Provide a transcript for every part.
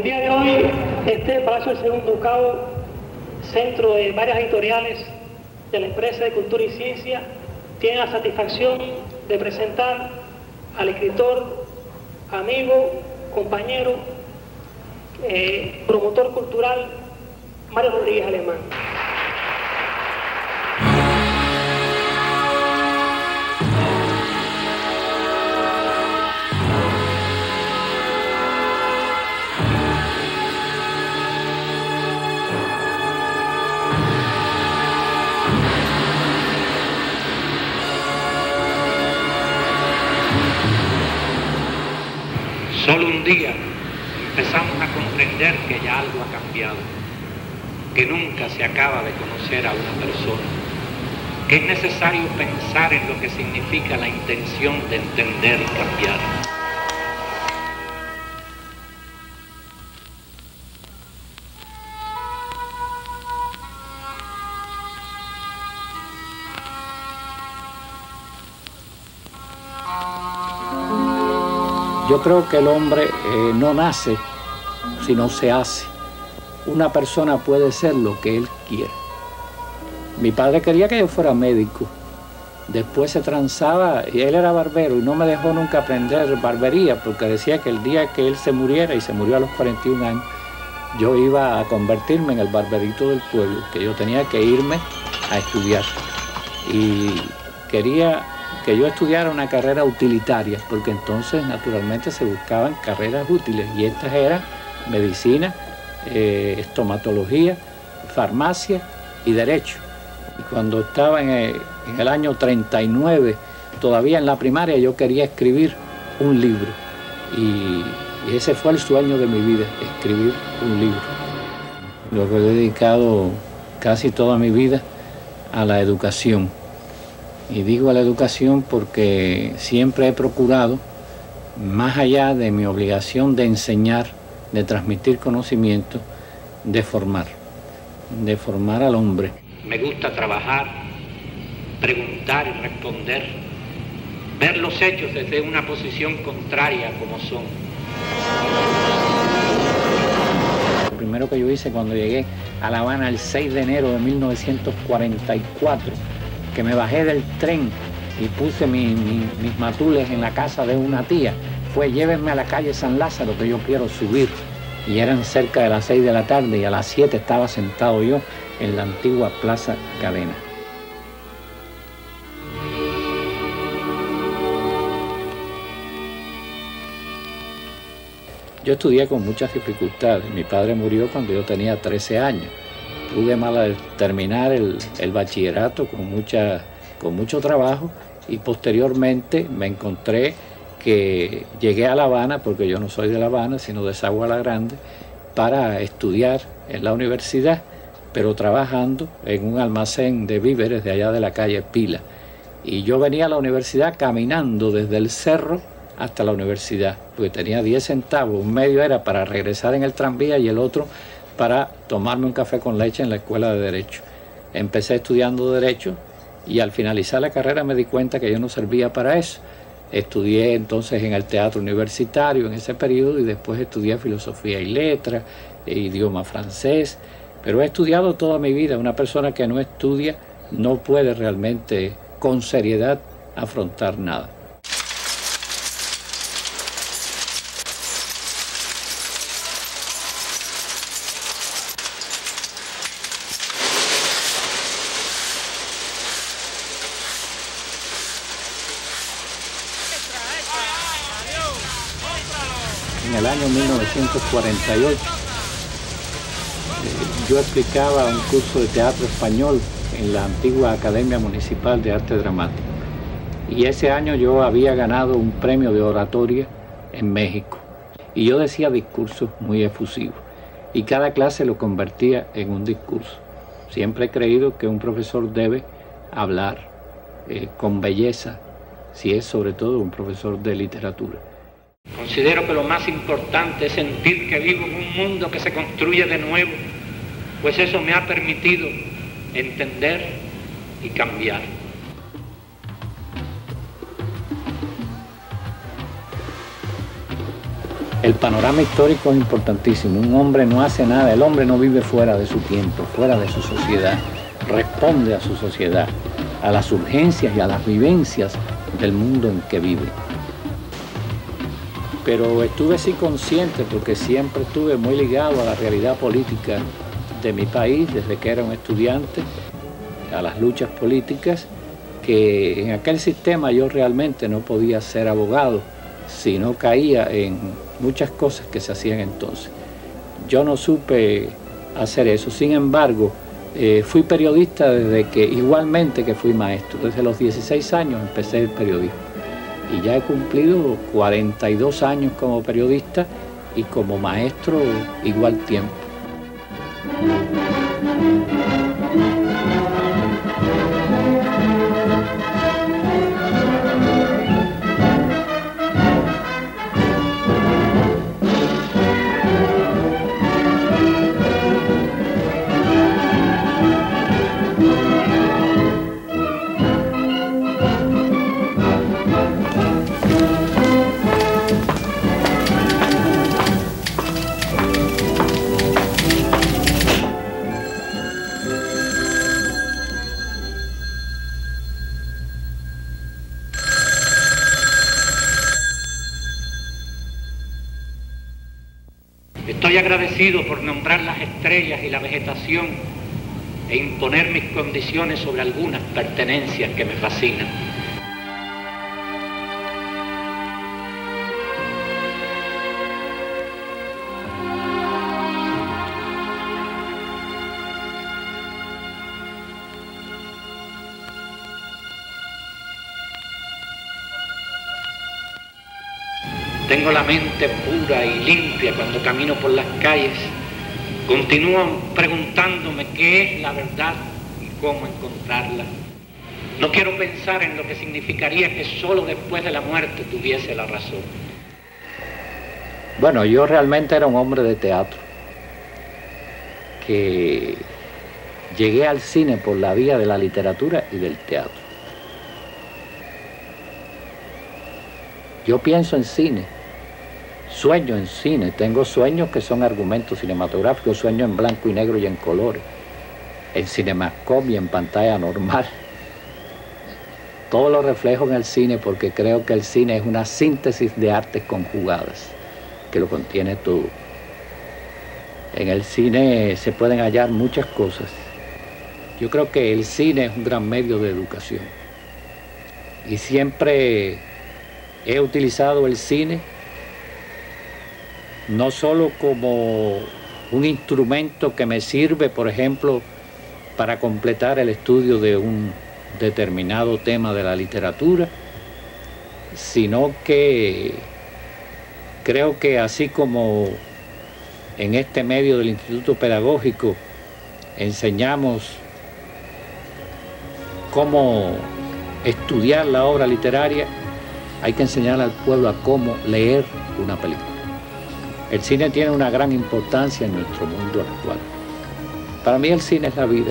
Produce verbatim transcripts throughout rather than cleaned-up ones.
día de hoy, este Palacio del Segundo Ducado, centro de varias editoriales de la empresa de Cultura y Ciencia, tiene la satisfacción de presentar al escritor, amigo, compañero, eh, promotor cultural, Mario Rodríguez Alemán. Solo un día empezamos a comprender que ya algo ha cambiado, que nunca se acaba de conocer a una persona, que es necesario pensar en lo que significa la intención de entender y cambiar. Yo creo que el hombre eh, no nace, sino se hace. Una persona puede ser lo que él quiere. Mi padre quería que yo fuera médico. Después se transaba, y él era barbero, y no me dejó nunca aprender barbería, porque decía que el día que él se muriera, y se murió a los cuarenta y un años, yo iba a convertirme en el barberito del pueblo, que yo tenía que irme a estudiar. Y quería que yo estudiara una carrera utilitaria, porque entonces naturalmente se buscaban carreras útiles, y estas eran medicina, eh, estomatología, farmacia y derecho. Y cuando estaba en el, en el año treinta y nueve, todavía en la primaria, yo quería escribir un libro, y, y ese fue el sueño de mi vida, escribir un libro. Lo que he dedicado casi toda mi vida a la educación. Y digo a la educación porque siempre he procurado, más allá de mi obligación de enseñar, de transmitir conocimiento, de formar, de formar al hombre. Me gusta trabajar, preguntar y responder, ver los hechos desde una posición contraria como son. Lo primero que yo hice cuando llegué a La Habana el seis de enero de mil novecientos cuarenta y cuatro, que me bajé del tren y puse mi, mi, mis matules en la casa de una tía, fue llévenme a la calle San Lázaro que yo quiero subir. Y eran cerca de las seis de la tarde y a las siete estaba sentado yo en la antigua Plaza Cadena. Yo estudié con muchas dificultades. Mi padre murió cuando yo tenía trece años. Pude mal terminar el, el bachillerato con, mucha, con mucho trabajo, y posteriormente me encontré que llegué a La Habana, porque yo no soy de La Habana, sino de Sagua la Grande, para estudiar en la universidad, pero trabajando en un almacén de víveres de allá de la calle Pila. Y yo venía a la universidad caminando desde el cerro hasta la universidad, porque tenía diez centavos, un medio era para regresar en el tranvía y el otro para tomarme un café con leche en la escuela de Derecho. Empecé estudiando Derecho y al finalizar la carrera me di cuenta que yo no servía para eso. Estudié entonces en el teatro universitario en ese periodo, y después estudié Filosofía y Letras, e idioma francés, pero he estudiado toda mi vida. Una persona que no estudia no puede realmente con seriedad afrontar nada. En el año mil novecientos cuarenta y ocho, eh, yo explicaba un curso de teatro español en la antigua Academia Municipal de Arte Dramático. Y ese año yo había ganado un premio de oratoria en México. Y yo decía discursos muy efusivos. Y cada clase lo convertía en un discurso. Siempre he creído que un profesor debe hablar eh, con belleza, si es sobre todo un profesor de literatura. Considero que lo más importante es sentir que vivo en un mundo que se construye de nuevo, pues eso me ha permitido entender y cambiar. El panorama histórico es importantísimo. Un hombre no hace nada, el hombre no vive fuera de su tiempo, fuera de su sociedad. Responde a su sociedad, a las urgencias y a las vivencias del mundo en que vive. Pero estuve sí consciente, porque siempre estuve muy ligado a la realidad política de mi país, desde que era un estudiante, a las luchas políticas, que en aquel sistema yo realmente no podía ser abogado si no caía en muchas cosas que se hacían entonces. Yo no supe hacer eso, sin embargo, eh, fui periodista desde que, igualmente que fui maestro. Desde los dieciséis años empecé el periodismo y ya he cumplido cuarenta y dos años como periodista y como maestro igual tiempo. Estoy agradecido por nombrar las estrellas y la vegetación e imponer mis condiciones sobre algunas pertenencias que me fascinan. Tengo la mente pura y limpia cuando camino por las calles. Continúo preguntándome qué es la verdad y cómo encontrarla. No quiero pensar en lo que significaría que solo después de la muerte tuviese la razón. Bueno, yo realmente era un hombre de teatro, que llegué al cine por la vía de la literatura y del teatro. Yo pienso en cine. Sueño en cine, tengo sueños que son argumentos cinematográficos, sueño en blanco y negro y en colores, en cinemascope y en pantalla normal. Todo lo reflejo en el cine porque creo que el cine es una síntesis de artes conjugadas, que lo contiene todo. En el cine se pueden hallar muchas cosas. Yo creo que el cine es un gran medio de educación. Y siempre he utilizado el cine no solo como un instrumento que me sirve, por ejemplo, para completar el estudio de un determinado tema de la literatura, sino que creo que así como en este medio del Instituto Pedagógico enseñamos cómo estudiar la obra literaria, hay que enseñar al pueblo a cómo leer una película. El cine tiene una gran importancia en nuestro mundo actual. Para mí el cine es la vida.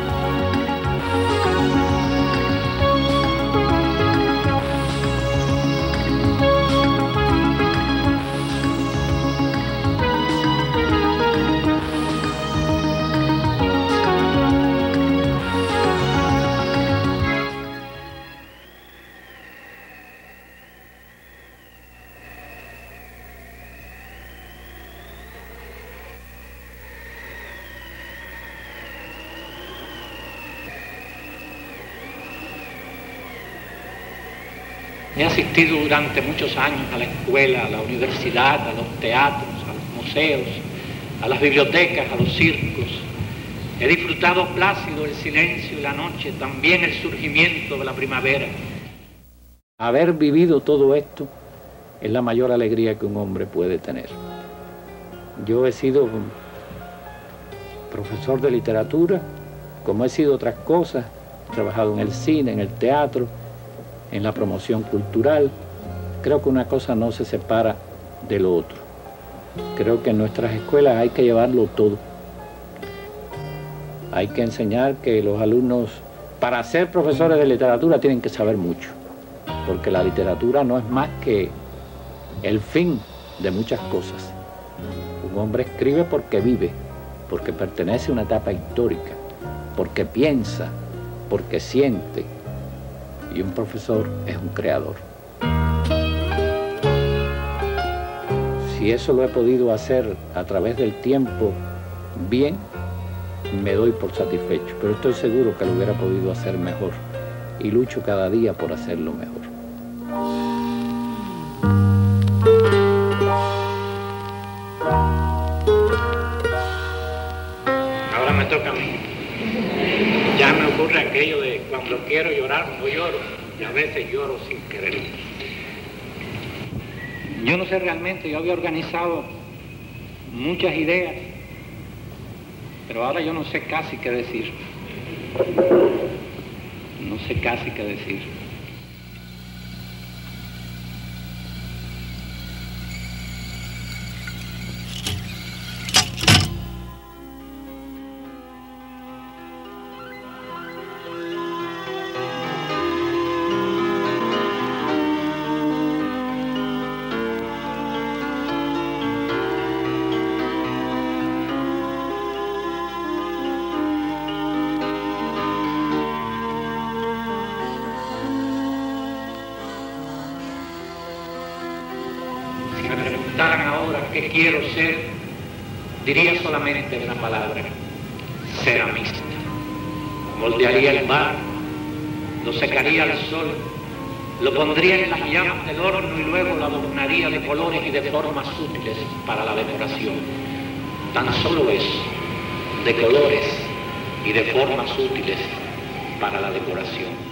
He asistido durante muchos años a la escuela, a la universidad, a los teatros, a los museos, a las bibliotecas, a los circos. He disfrutado plácido el silencio y la noche, también el surgimiento de la primavera. Haber vivido todo esto es la mayor alegría que un hombre puede tener. Yo he sido profesor de literatura, como he sido otras cosas, he trabajado en el cine, en el teatro, en la promoción cultural. Creo que una cosa no se separa de lo otro. Creo que en nuestras escuelas hay que llevarlo todo. Hay que enseñar que los alumnos, para ser profesores de literatura, tienen que saber mucho, porque la literatura no es más que el fin de muchas cosas. Un hombre escribe porque vive, porque pertenece a una etapa histórica, porque piensa, porque siente. Y un profesor es un creador. Si eso lo he podido hacer a través del tiempo bien, me doy por satisfecho, pero estoy seguro que lo hubiera podido hacer mejor y lucho cada día por hacerlo mejor. Ahora me toca a mí. Ya me ocurre aquello de cuando quiero llorar no lloro, y a veces lloro sin querer. Yo no sé realmente, yo había organizado muchas ideas, pero ahora yo no sé casi qué decir. No sé casi qué decir. Si me preguntaran ahora qué quiero ser, diría solamente una palabra: ceramista. Moldearía el mar, lo secaría al sol, lo pondría en las llamas del horno y luego lo adornaría de colores y de formas útiles para la decoración. Tan solo eso, de colores y de formas útiles para la decoración.